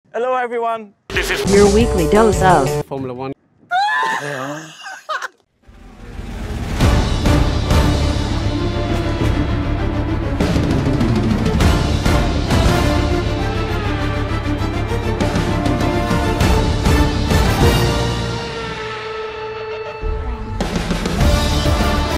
Hello everyone. Your weekly dose of Formula One.